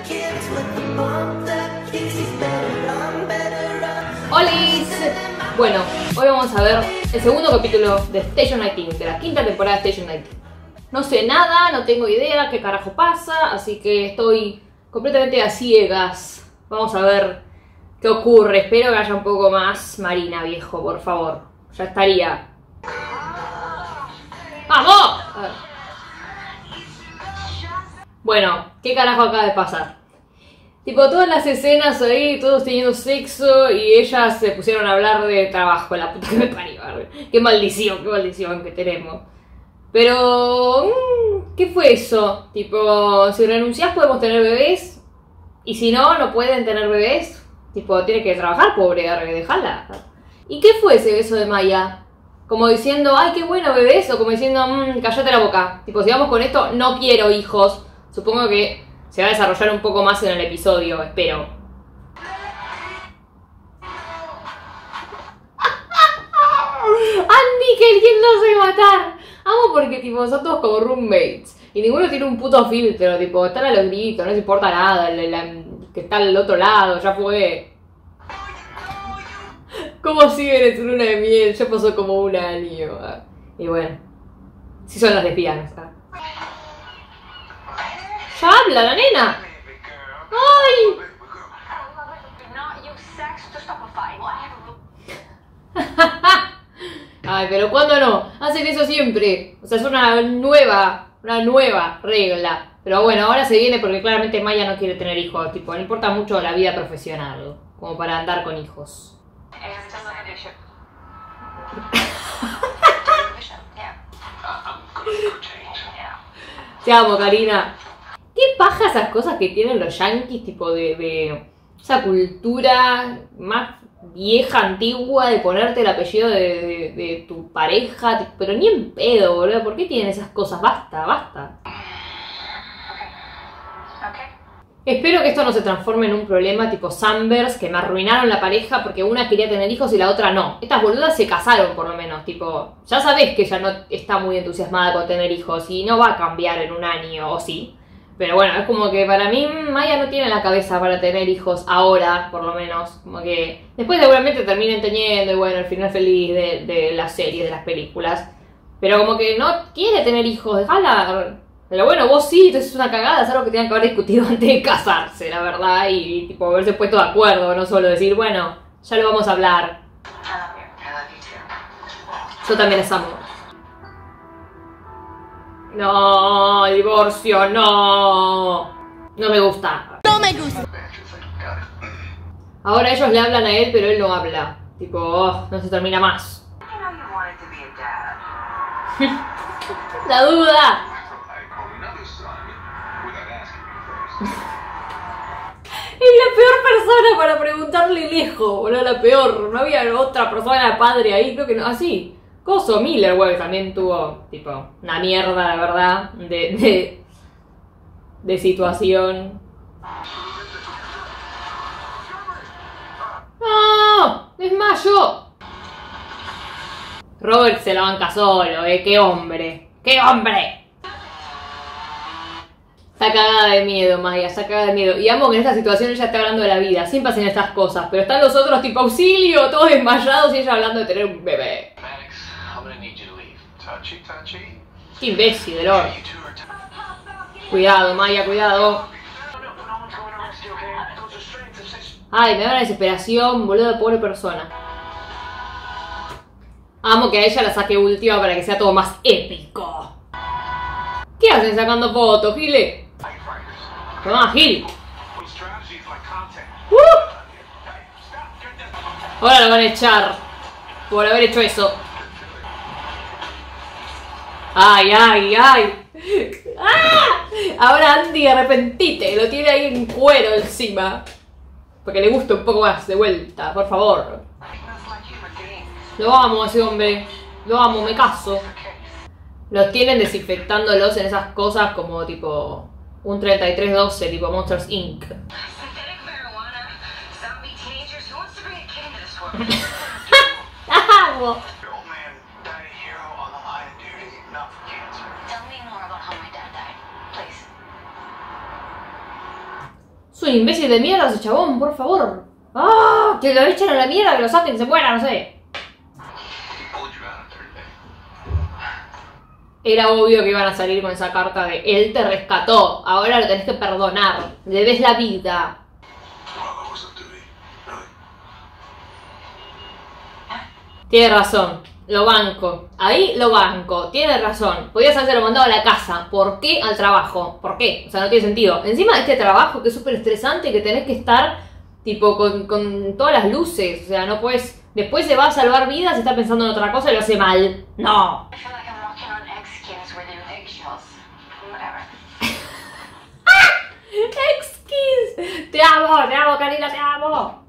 ¡Holis! Bueno, hoy vamos a ver el segundo capítulo de Station 19, de la quinta temporada de Station 19. No sé nada, no tengo idea qué carajo pasa, así que estoy completamente a ciegas. Vamos a ver qué ocurre. Espero que haya un poco más Marina, viejo, por favor. Ya estaría. ¡Vamos! A ver. Bueno, ¿qué carajo acaba de pasar? Tipo, todas las escenas ahí, todos teniendo sexo y ellas se pusieron a hablar de trabajo, la puta que me parió. Qué maldición que tenemos. Pero, ¿qué fue eso? Tipo, si renunciás podemos tener bebés y si no, no pueden tener bebés. Tipo, tiene que trabajar, pobre, dejala. ¿Y qué fue ese beso de Maya? Como diciendo, ay, qué bueno bebés, o como diciendo, cállate la boca. Tipo, si vamos con esto, no quiero hijos. Supongo que se va a desarrollar un poco más en el episodio, espero. Andy queriéndose matar. Amo porque tipo son todos como roommates. Y ninguno tiene un puto filtro, tipo, están a los gritos, no les importa nada, que está al otro lado, ya fue. ¿Cómo siguen en su luna de miel? Ya pasó como un año. Y bueno, sí son las lesbianas. ¡Ya habla la nena! ¡Ay! Ay, pero ¿cuándo no? Hacen eso siempre. O sea, es una nueva regla. Pero bueno, ahora se viene porque claramente Maya no quiere tener hijos. Tipo, le importa mucho la vida profesional, como para andar con hijos. Te amo, Karina. ¿Qué paja esas cosas que tienen los yankees, tipo de esa cultura más vieja, antigua, de ponerte el apellido de tu pareja? Tipo, pero ni en pedo, boludo. ¿Por qué tienen esas cosas? Basta. Espero que esto no se transforme en un problema tipo Sunburst, que me arruinaron la pareja porque una quería tener hijos y la otra no. Estas boludas se casaron por lo menos, tipo, ya sabés que ella no está muy entusiasmada con tener hijos y no va a cambiar en un año, o sí. Pero bueno, es como que para mí Maya no tiene la cabeza para tener hijos ahora, por lo menos. Como que después seguramente terminen teniendo y bueno, el final feliz de las series, de las películas. Pero como que no quiere tener hijos, dejala. Pero bueno, vos sí, entonces es una cagada, es algo que tenían que haber discutido antes de casarse, la verdad, y tipo haberse puesto de acuerdo, no solo decir, bueno, ya lo vamos a hablar. Yo también les amo. No, divorcio, no. No me gusta. No me gusta. Ahora ellos le hablan a él, pero él no habla. Tipo, no se termina más. La duda. Es la peor persona para preguntarle lejos, boludo, la peor. No había otra persona padre ahí, creo que no. Así. Coso Miller, güey, también tuvo, tipo, una mierda, la verdad, de situación. ¡No! ¡Desmayo! Robert se la banca solo, ¡qué hombre! ¡Qué hombre! Está cagada de miedo, Maya, está cagada de miedo. Y amo que en esta situación ella está hablando de la vida. Siempre hacen estas cosas. Pero están los otros tipo auxilio, todos desmayados y ella hablando de tener un bebé. Qué imbécil, de Lord. Cuidado, Maya, cuidado. Ay, me da una desesperación, boludo, pobre persona. Amo que a ella la saque última para que sea todo más épico. ¿Qué hacen sacando fotos, Gile? Toma, Gil. Ahora lo van a echar por haber hecho eso. ¡Ay! ¡Ah! Ahora Andy, arrepentite. Lo tiene ahí en cuero encima. Porque le gusta un poco más de vuelta, por favor. Lo amo a ese hombre. Lo amo, me caso. Los tienen desinfectándolos en esas cosas como tipo un 3312, tipo Monsters Inc. ¡Amo! Es un imbécil de mierda ese chabón, por favor. ¡Ah! Que lo echen a la mierda, que lo saquen, se muera, no sé. Era obvio que iban a salir con esa carta de él te rescató, ahora lo tenés que perdonar, le debes la vida. Tiene razón, lo banco, ahí lo banco, tiene razón. Podías haberlo mandado a la casa, ¿por qué al trabajo? ¿Por qué? O sea, no tiene sentido. Encima de este trabajo que es súper estresante, que tenés que estar tipo con todas las luces, o sea, no puedes... Después se va a salvar vidas y está pensando en otra cosa y lo hace mal. No. X-Kiss. Te amo, Karina, te amo.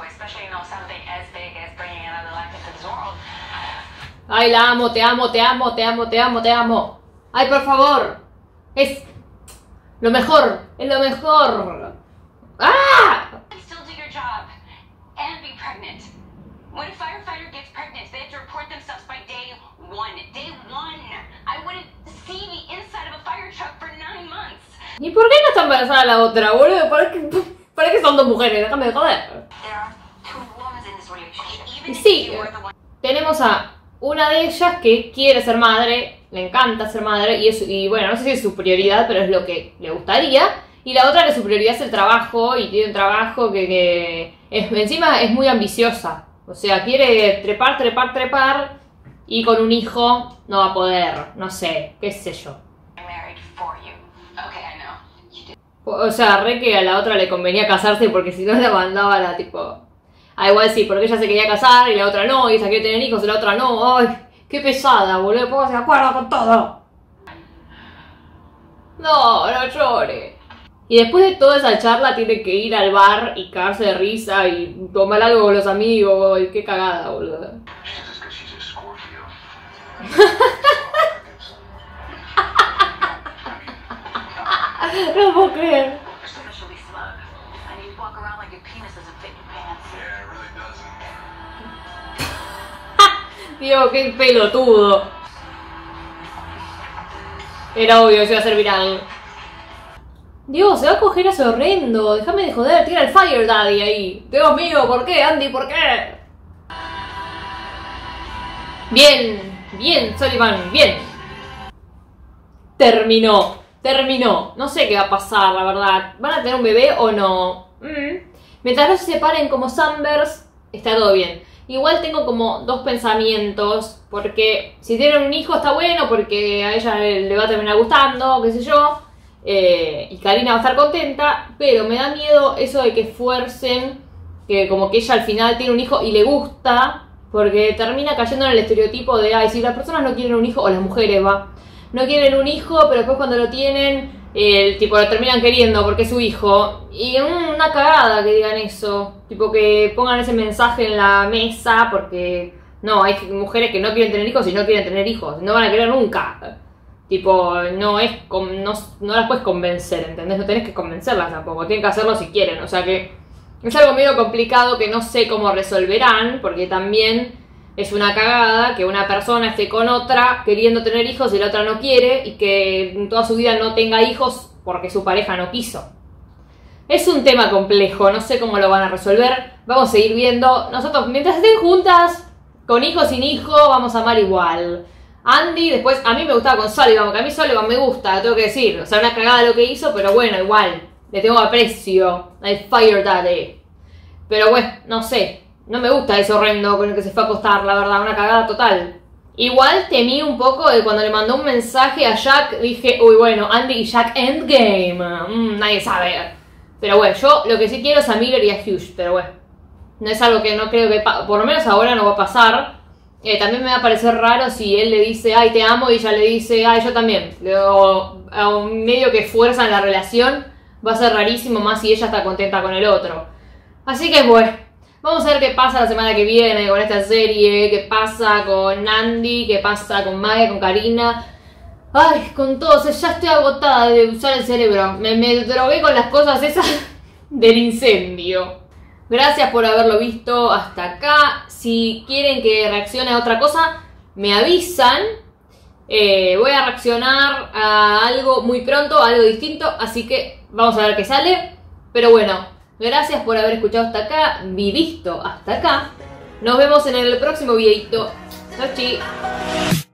Ay, la amo, te amo, te amo, te amo, te amo, te amo. Ay, por favor. Es lo mejor, es lo mejor. ¡Ah! When a firefighter gets pregnant, they have to report themselves by day 1. Day 1! I wouldn't see the inside of a fire truck for 9 months. ¿Y por qué no está embarazada la otra, boludo? ¿Para qué son dos mujeres? Déjame de joder. Sí, tenemos a una de ellas que quiere ser madre, le encanta ser madre, y bueno, no sé si es su prioridad, pero es lo que le gustaría. Y la otra que su prioridad es el trabajo, y tiene un trabajo que encima es muy ambiciosa. O sea, quiere trepar, y con un hijo no va a poder, no sé, qué sé yo. O sea, re que a la otra le convenía casarse porque si no la mandaba la tipo... Ah, igual sí, porque ella se quería casar y la otra no, y ella quiere tener hijos y la otra no. Ay, qué pesada, boludo, póngase de acuerdo con todo. No llore. Y después de toda esa charla tiene que ir al bar y cagarse de risa y tomar algo con los amigos. Y qué cagada, boludo. No puedo creer. Tío, qué pelotudo. Era obvio que se iba a hacer viral. Dios, se va a coger a ese horrendo. Déjame de joder, tira el Fire Daddy ahí. Dios mío, ¿por qué, Andy? ¿Por qué? Bien, Sullivan, bien. Terminó. No sé qué va a pasar, la verdad. ¿Van a tener un bebé o no? Mientras no se separen como Sunburst, está todo bien. Igual tengo como dos pensamientos. Porque si tienen un hijo está bueno, porque a ella le va a terminar gustando, qué sé yo. Y Karina va a estar contenta, pero me da miedo eso de que fuercen que como que ella al final tiene un hijo y le gusta, porque termina cayendo en el estereotipo de, ay, si las personas no quieren un hijo, o las mujeres, no quieren un hijo, pero después cuando lo tienen, tipo lo terminan queriendo porque es su hijo. Y una cagada que digan eso, tipo que pongan ese mensaje en la mesa, porque no, hay mujeres que no quieren tener hijos y no quieren tener hijos, no van a querer nunca. Tipo, no las puedes convencer, ¿entendés? No tenés que convencerlas tampoco, tienen que hacerlo si quieren. O sea que es algo medio complicado que no sé cómo resolverán, porque también es una cagada que una persona esté con otra queriendo tener hijos y la otra no quiere, y que en toda su vida no tenga hijos porque su pareja no quiso. Es un tema complejo, no sé cómo lo van a resolver, vamos a seguir viendo. Nosotros, mientras estén juntas, con hijos, sin hijos, vamos a amar igual. Andy, después, a mí me gustaba con Sullivan, porque a mí Sullivan me gusta, tengo que decir. O sea, una cagada lo que hizo, pero bueno, igual. Le tengo aprecio al Fire Daddy. Pero bueno, no sé. No me gusta ese horrendo con el que se fue a acostar, la verdad, una cagada total. Igual temí un poco de cuando le mandó un mensaje a Jack, dije, uy, bueno, Andy y Jack Endgame. Nadie sabe. Pero bueno, yo lo que sí quiero es a Miller y a Hughes, pero bueno. No es algo que no creo que, por lo menos ahora no va a pasar. También me va a parecer raro si él le dice, ay, te amo, y ella le dice, ay, yo también. O a un medio que fuerzan la relación, va a ser rarísimo, más si ella está contenta con el otro. Así que bueno, vamos a ver qué pasa la semana que viene con esta serie, qué pasa con Andy, qué pasa con Maggie, con Karina. Ay, con todos, ya estoy agotada de usar el cerebro. Me drogué con las cosas esas del incendio. Gracias por haberlo visto hasta acá. Si quieren que reaccione a otra cosa, me avisan. Voy a reaccionar a algo muy pronto, a algo distinto. Así que vamos a ver qué sale. Pero bueno, gracias por haber escuchado hasta acá, visto hasta acá. Nos vemos en el próximo videito. Chau, chi.